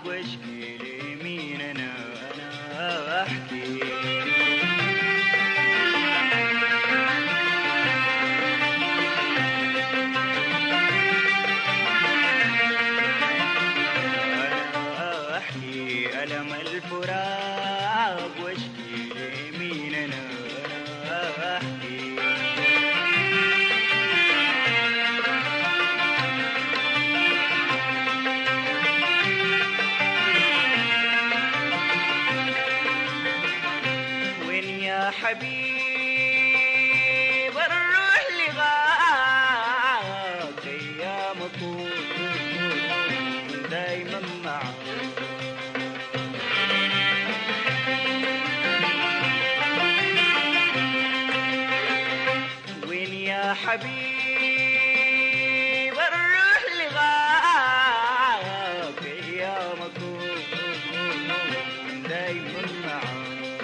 واشكي لمين انا احكي. انا احكي الم الفراق واشكي لمين انا احكي. حبيب الروح لغاك ايامكم دايما معك. وين يا حبيب الروح لغاك ايامكم دايما معك.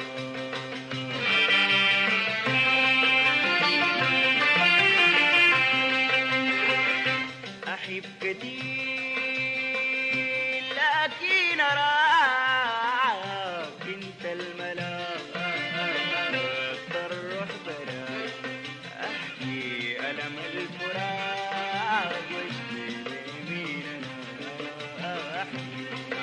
أحب كتير لكن أراك أنت الملاك الروح بلاك. أحكي ألم الفراق واشكي لمين أنا أحكي.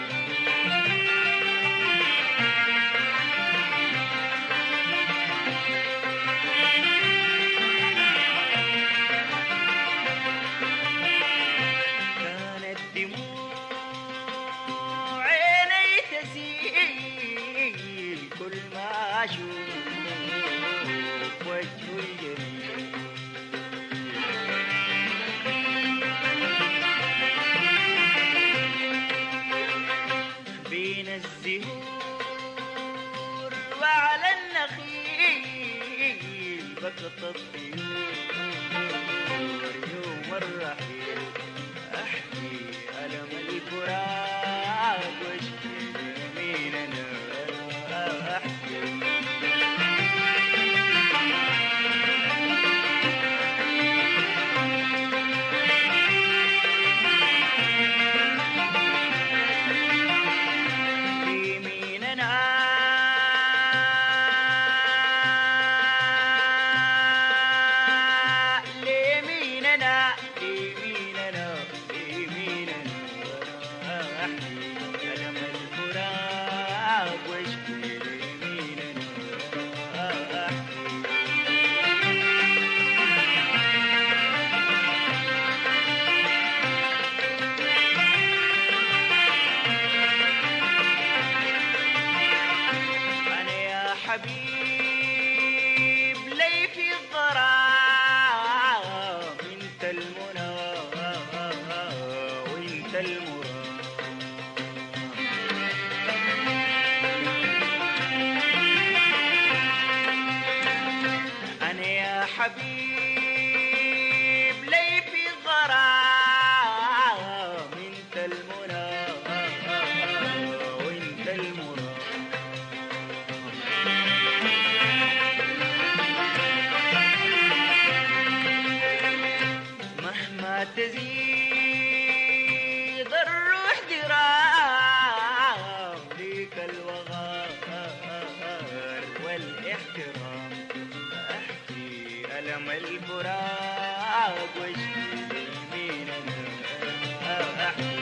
كل ما أشوف وجهه الجميل بين الزهور وعلى النخيل بكت الطيور يوم الرحيل. أحكي ألم الفراق واشكي لمين أنا أحكي. لمين أنا لمين أنا لمين أنا لمين أنا أحكي ألم الفراق واشكي لمين أنا أحكي. أنا يا حبيب لي في الغرام انت المنى وانت المراد. أنا يا حبيب لي في غرام انت المنى وانت المراد. مهما تزيد الروح درام ليك الوغار والاحترام. أحكي ألم الفراق واشكي لمين أنا أحكي.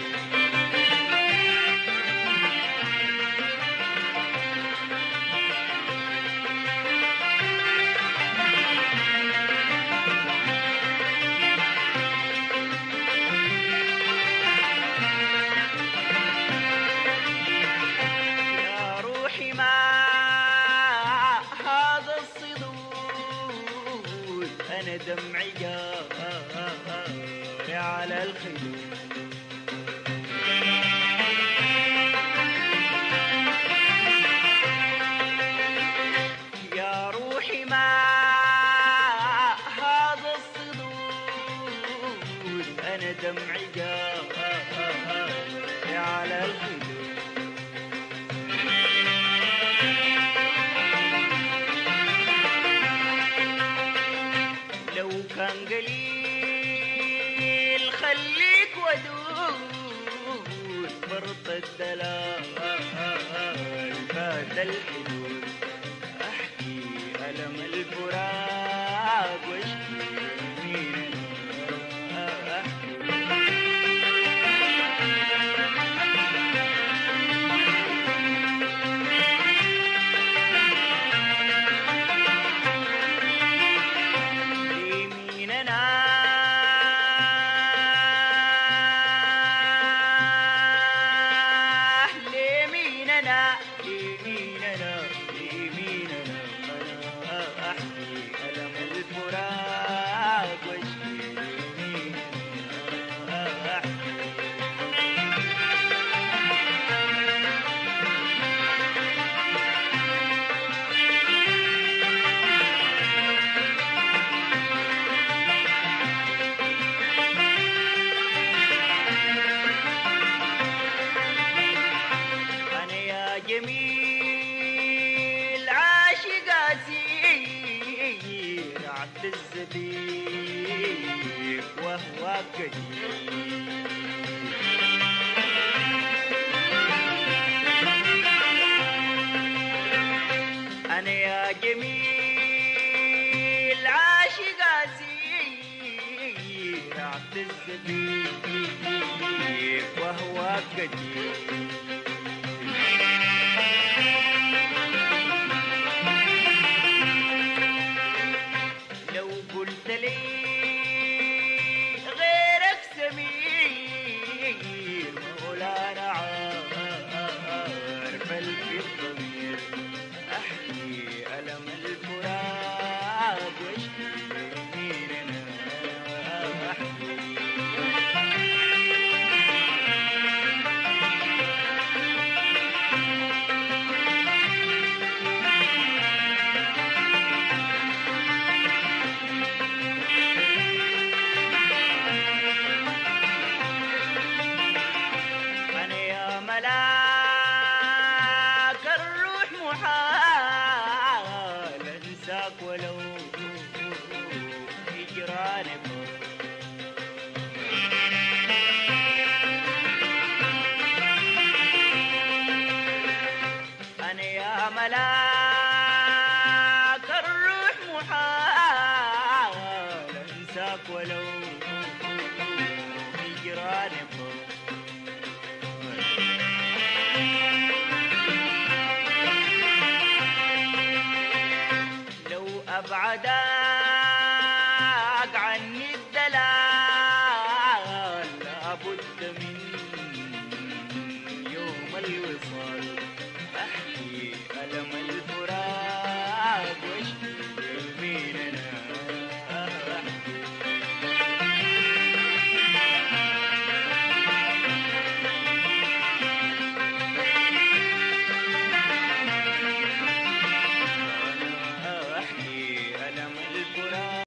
يا روحي ما هذا الصدود أنا دمعي جاري على الخدود. يا روحي ما هذا الصدود أنا دمعي جاري على الخدود. لو كان قليل خليك ودود فرط الدلال فات الحدود أحكي ألم الفراق واشكي مين جميل عاشق أسير اعتز بيك وهو قدير أنا يا جميل عاشق أسير اعتز بيك وهو قدير قلت لي غيرك سمير مولانا عارف في الضمير احكي الم الفراق واشكي مين انا احكي ملاك الروح محال انساك ولو هجراني انا يا ملاك الروح محال انساك ولو هجراني لو أبعدا